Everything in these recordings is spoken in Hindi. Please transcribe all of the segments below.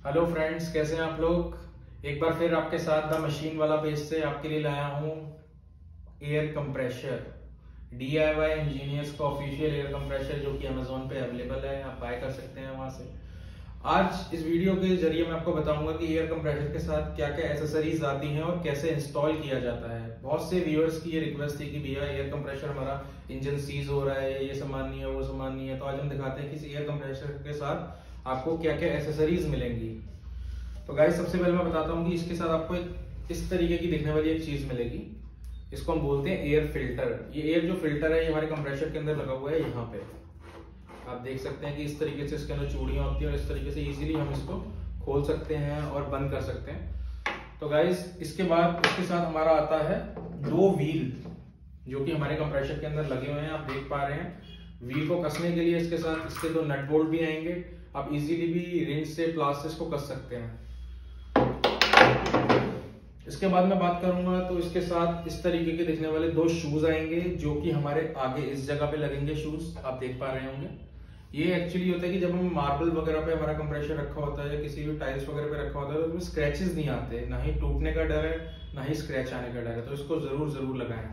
हेलो फ्रेंड्स, कैसे हैं आप लोग। एक बार फिर आपके साथ द मशीन वाला पेज से आपके लिए लाया हूँ एयर कंप्रेशर। DIY इंजीनियर्स का ऑफिशियल एयर कंप्रेशर जो कि अमेजोन पे अवेलेबल है, आप बाय कर सकते हैं वहां से। आज इस वीडियो के जरिए मैं आपको बताऊंगा कि एयर कंप्रेशर के साथ क्या क्या एसेसरीज आती हैं और कैसे इंस्टॉल किया जाता है। बहुत से व्यूअर्स की ये रिक्वेस्ट थी कि भैया एयर कंप्रेशर हमारा इंजन सीज हो रहा है, ये सामान नहीं है, वो सामान नहीं है। तो आज हम दिखाते हैं कि इस एयर कंप्रेशर के साथ आपको क्या क्या एसेसरीज मिलेंगी। तो गाइस, सबसे पहले मैं बताता हूँ कि इसके साथ आपको इस तरीके की दिखने वाली एक चीज मिलेगी। इसको हम बोलते हैं एयर फिल्टर। ये एयर जो फिल्टर है ये हमारे कंप्रेशर के अंदर लगा हुआ है। यहाँ पे आप देख सकते हैं कि इस तरीके से इसके अंदर चूड़ियां होती है और इस तरीके से इजीली हम इसको खोल सकते हैं और बंद कर सकते हैं। तो गाइस, इसके बाद इसके साथ हमारा आता है दो व्हील जो कि हमारे कंप्रेशर के अंदर लगे हुए हैं। आप देख पा रहे हैं व्हील को कसने के लिए इसके साथ इसके दो नट बोल्ट भी आएंगे। आप इजीली भी रिंच से प्लास से इसको कस सकते हैं। इसके बाद मैं बात करूंगा तो इसके साथ इस तरीके के दिखने वाले दो शूज आएंगे जो कि हमारे आगे इस जगह पे लगेंगे। शूज आप देख पा रहे होंगे। ये एक्चुअली होता है कि जब हम मार्बल वगैरह पे हमारा कंप्रेशर रखा होता है या किसी भी टाइल्स वगैरह पे रखा होता है तो उसमें स्क्रैचेस नहीं आते, ना ही टूटने का डर है ना ही स्क्रैच आने का डर है। तो इसको जरूर लगाएं।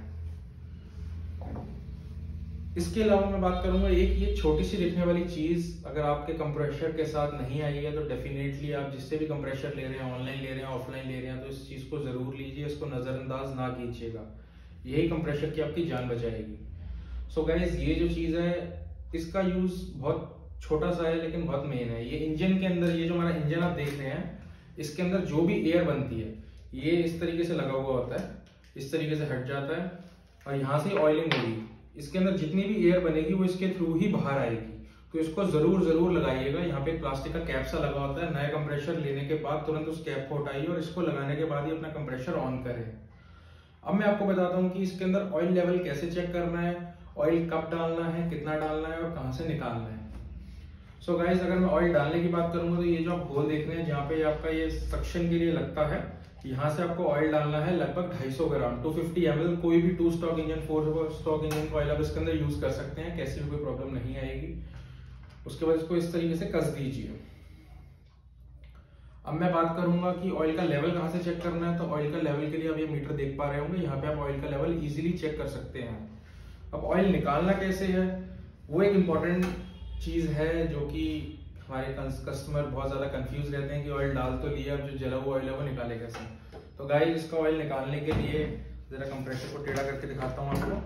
इसके अलावा मैं बात करूंगा एक ये छोटी सी दिखने वाली चीज अगर आपके कंप्रेशर के साथ नहीं आई है तो डेफिनेटली आप जिससे भी कंप्रेशर ले रहे हैं, ऑनलाइन ले रहे हैं, ऑफलाइन ले रहे हैं, तो इस चीज को जरूर लीजिए। इसको नजरअंदाज ना कीजिएगा, यही कंप्रेशर की आपकी जान बचाएगी। सो गाइस, ये जो चीज है इसका यूज बहुत छोटा सा है लेकिन बहुत मेन है। ये इंजन के अंदर, ये जो हमारा इंजन आप देख रहे हैं, इसके अंदर जो भी एयर बनती है ये इस तरीके से लगा हुआ होता है, इस तरीके से हट जाता है और यहाँ से ऑयलिंग होगी। इसके अंदर जितनी भी एयर बनेगी वो इसके थ्रू ही बाहर आएगी। तो इसको जरूर लगाइएगा। यहाँ पे एक प्लास्टिक का कैप सा लगा होता है। नया कंप्रेशर लेने के बाद तुरंत उस कैप को हटाइए और इसको लगाने के बाद ही अपना कंप्रेशर ऑन करें। अब मैं आपको बताता हूँ कि इसके अंदर ऑयल लेवल कैसे चेक करना है, ऑयल कब डालना है, कितना डालना है और कहाँ से निकालना है। सो गाइस, अगर मैं ऑयल डालने की बात करूंगा तो ये जो आप होल देख रहे हैं जहाँ पे आपका ये सक्शन के लिए लगता है, यहाँ से आपको ऑयल डालना है लगभग 250 ग्राम, 250 ml। कोई भी 2 स्टॉक इंजन, 4 स्टॉक इंजन का ऑयल आप इसके अंदर यूज कर सकते हैं, कैसी भी कोई प्रॉब्लम नहीं आएगी। उसके बाद इसको इस तरीके से कस दीजिए। अब मैं बात करूंगा कि ऑयल का लेवल कहाँ से चेक करना है। तो ऑयल का लेवल के लिए आप ये मीटर देख पा रहे होंगे, यहाँ पे आप ऑयल का लेवल इजीली चेक कर सकते हैं। अब ऑयल निकालना कैसे है वो एक इम्पॉर्टेंट चीज है जो कि हमारे कस्टमर बहुत ज्यादा कंफ्यूज रहते हैं कि ऑयल डाल तो लिया, अब जो जला हुआ ऑयल है वो निकाले कैसे। तो गाइस, इसका ऑयल निकालने के लिए जरा कंप्रेसर को टेढ़ा करके दिखाता हूँ आपको।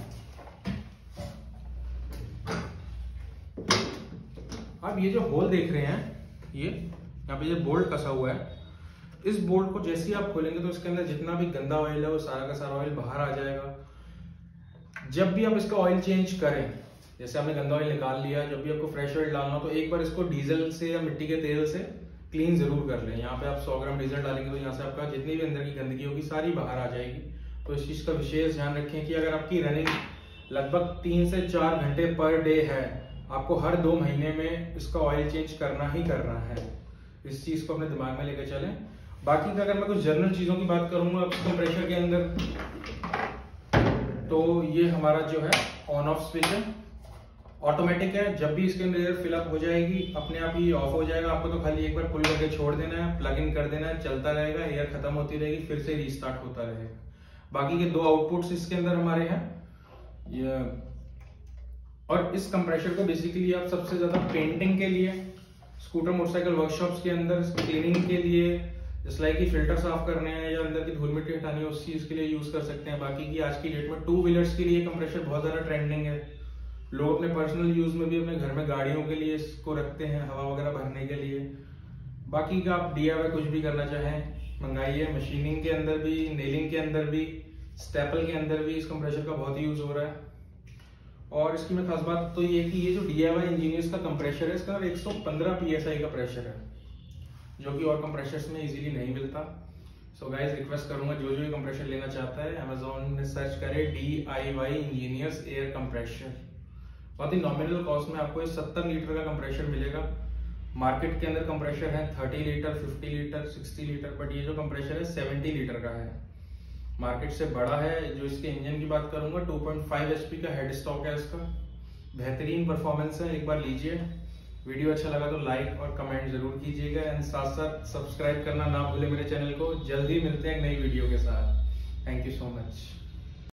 अब ये जो होल देख रहे हैं, ये यहाँ पे ये बोल्ट कसा हुआ है। इस बोल्ट को जैसे ही आप खोलेंगे तो इसके अंदर जितना भी गंदा ऑयल है वो सारा का सारा ऑयल बाहर आ जाएगा। जब भी आप इसका ऑयल चेंज करें, जैसे हमने गंदा ऑयल निकाल लिया, जब भी आपको फ्रेश ऑयल डालना हो तो एक बार इसको डीजल से या मिट्टी के तेल से क्लीन जरूर कर लें। यहाँ पे आप 100 ग्राम डीजल डालेंगे तो यहाँ से आपका जितनी भी अंदर की गंदगी होगी सारी बाहर आ जाएगी। तो इस चीज का विशेष ध्यान रखें कि अगर आपकी रनिंग लगभग 3 से 4 घंटे पर डे है, आपको हर 2 महीने में इसका ऑयल चेंज करना ही करना है। इस चीज को अपने दिमाग में लेकर चलें। बाकी अगर मैं कुछ जनरल चीजों की बात करूंगा कंप्रेशर के अंदर, तो ये हमारा जो है ऑन ऑफ स्विच है, ऑटोमेटिक है। जब भी इसके अंदर एयर फिलअप हो जाएगी अपने आप ही ऑफ हो जाएगा। आपको तो खाली एक बार पुल करके छोड़ देना है, प्लग इन कर देना है, चलता रहेगा, एयर खत्म होती रहेगी, फिर से रीस्टार्ट होता रहेगा। बाकी के 2 आउटपुट्स इसके अंदर हमारे हैं ये। और इस कंप्रेशर को बेसिकली आप सबसे ज्यादा पेंटिंग के लिए, स्कूटर मोटरसाइकिल वर्कशॉप्स के अंदर क्लीनिंग के लिए, जैसे लाइक कि फिल्टर साफ करने हैं या अंदर की धूल मिट्टी हटानी है, उस चीज के लिए यूज कर सकते हैं। बाकी की आज की डेट में 2 व्हीलर्स के लिए कंप्रेशर बहुत ज्यादा ट्रेंडिंग है। लोग अपने पर्सनल यूज में भी अपने घर में गाड़ियों के लिए इसको रखते हैं, हवा वगैरह भरने के लिए। बाकी का आप DIY कुछ भी करना चाहें मंगाइए। मशीनिंग के अंदर भी, नेलिंग के अंदर भी, स्टेपल के अंदर भी इस कंप्रेशर का बहुत यूज हो रहा है। और इसकी में खास बात तो ये है कि ये जो DIY इंजीनियर्स का कंप्रेशर है, इसका 115 PSI का प्रेशर है जो कि और कंप्रेशर्स में इजीली नहीं मिलता। सो गाइस, रिक्वेस्ट करूंगा जो ये कंप्रेशर लेना चाहता है अमेजोन में सर्च करे DIY इंजीनियर्स एयर कंप्रेशर। बहुत ही नॉमिनल कॉस्ट में आपको 70 लीटर का कंप्रेशर मिलेगा। मार्केट के अंदर कंप्रेशर है 30 लीटर, 50 लीटर, 60 लीटर, बट ये जो कंप्रेशर है 70 लीटर का है, मार्केट से बड़ा है। जो इसके इंजन की बात करूंगा 2.5 HP का हेड स्टॉक है इसका, बेहतरीन परफॉर्मेंस है। एक बार लीजिए, वीडियो अच्छा लगा तो लाइक और कमेंट जरूर कीजिएगा एंड साथ साथ सब्सक्राइब करना ना भूले मेरे चैनल को। जल्दी मिलते हैं एक नई वीडियो के साथ। Thank you so much.